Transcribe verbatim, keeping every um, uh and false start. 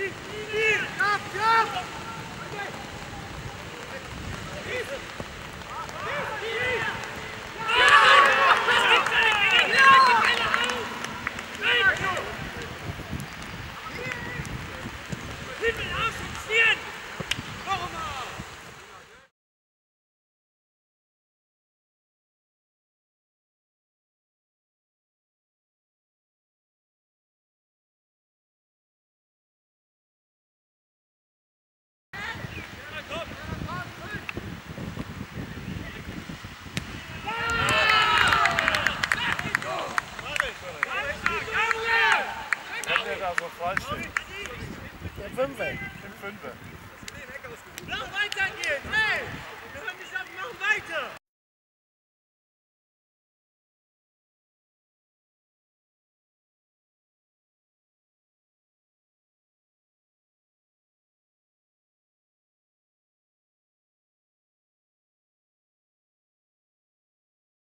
So falsch stehen. Der Fünfer. Im Fünfer. Noch weitergehen, hey! Wir hören nicht auf, machen weiter!